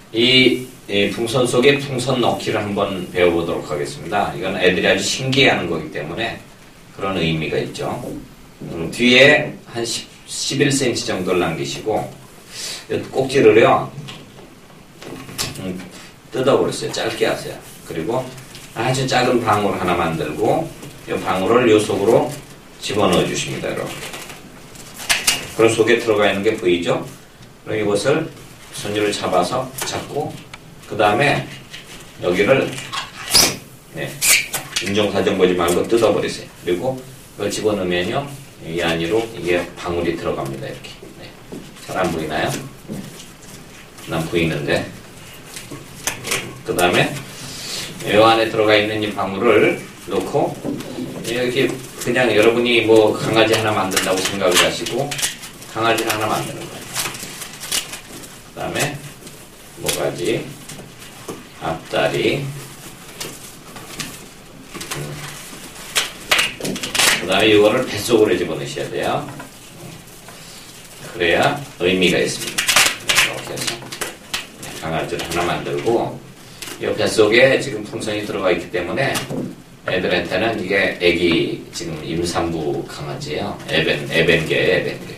이 풍선 속에 풍선 넣기를 한번 배워보도록 하겠습니다. 이건 애들이 아주 신기해하는 거기 때문에 그런 의미가 있죠. 뒤에 한 11cm 정도를 남기시고 꼭지를요 뜯어버렸어요. 짧게 하세요. 그리고 아주 작은 방울 하나 만들고 이 방울을 요 속으로 집어넣어 주십니다. 여러분. 그럼 속에 들어가 있는 게 보이죠? 그럼 이것을 손으로 잡고 그 다음에 여기를 인정사정 보지 말고 뜯어버리세요. 그리고 이걸 집어넣으면요 이 안으로 이게 방울이 들어갑니다. 이렇게. 잘 안 보이나요? 난 보이는데. 그 다음에 이 안에 들어가 있는 이 방울을 넣고 이렇게 그냥 여러분이 뭐 강아지 하나 만든다고 생각을 하시고 강아지를 하나 만드는 거예요. 그 다음에 모가지, 앞다리, 그 다음에 이거를 뱃속으로 집어넣으셔야 돼요. 그래야 의미가 있습니다. 이렇게 해서 강아지를 하나 만들고 이 뱃속에 지금 풍선이 들어가 있기 때문에 애들한테는 이게 애기 지금 임산부 강아지예요. 에벤게예요, 에벤게.